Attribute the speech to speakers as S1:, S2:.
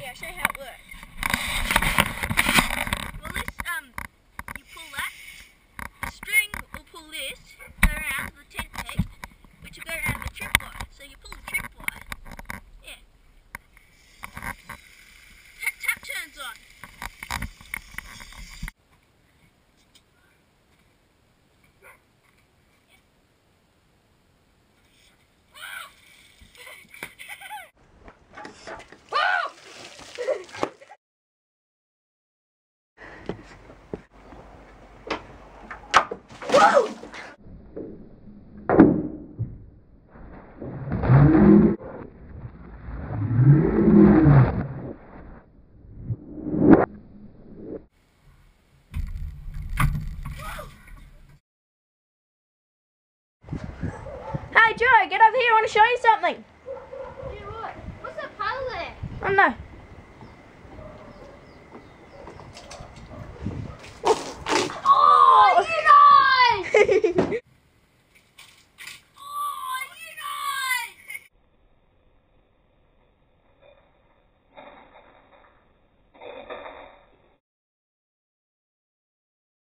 S1: Yeah, I'll show you how it works. Well, this, you pull that, the string will pull this, go around the tent peg, which will go around the tripwire. So you pull the tripwire, yeah. Tap turns on. Hey Joe, get over here, I want to show you something.
S2: Yeah, what? What's that puddle there?
S1: I don't know.